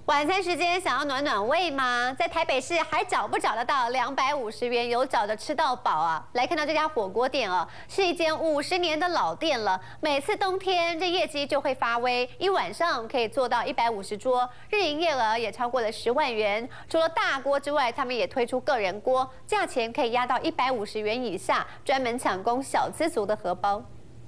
晚餐时间想要暖暖胃吗？在台北市还找不找得到250元有找的吃到饱啊？来看到这家火锅店哦，是一间50年的老店了。每次冬天这业绩就会发威，一晚上可以做到150桌，日营业额也超过了10万元。除了大锅之外，他们也推出个人锅，价钱可以压到150元以下，专门抢攻小资族的荷包。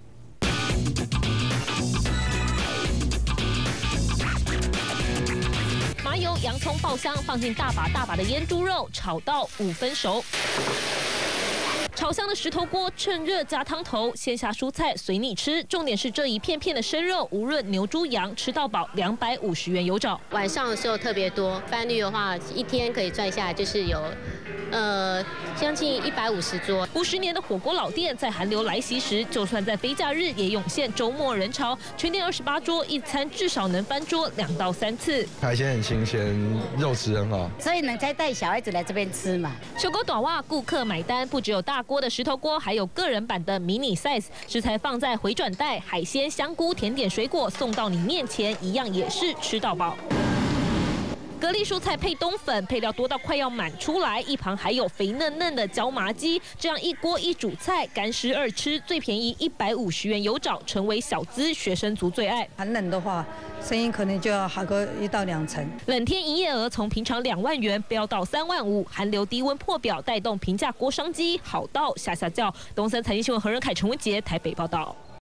麻油、洋葱爆香，放进大把的腌猪肉，炒到5分熟。炒香的石头锅趁热加汤头，鲜下蔬菜随你吃。重点是这一片片的生肉，无论牛、猪、羊，吃到饱250元有找。 晚上的时候特别多，翻率的话，一天可以赚下来就是有。 将近150桌。 50年的火锅老店，在寒流来袭时，就算在非假日也涌现周末人潮。全店28桌，一餐至少能翻桌2到3次。 海鲜很新鲜，肉质很好， 所以能再带小孩子来这边吃嘛。 小狗短袜，顾客买单，不只有大锅的石头锅，还有个人版的迷你 size。食材放在回转袋，海鲜、香菇、甜点、水果送到你面前，一样也是吃到饱。 蛤蜊蔬菜配冬粉，配料多到快要满出来，一旁还有肥嫩嫩的椒麻鸡，这样一锅一主菜，干湿2吃，最便宜150元有找，成为小资学生族最爱。 寒冷的话，生意可能就要好个1到2成。 冷天营业额从平常2万元飙到3万5，寒流低温破表，带动平价锅商机好到下叫。东森财经新闻何仁凯、陈文杰台北报道。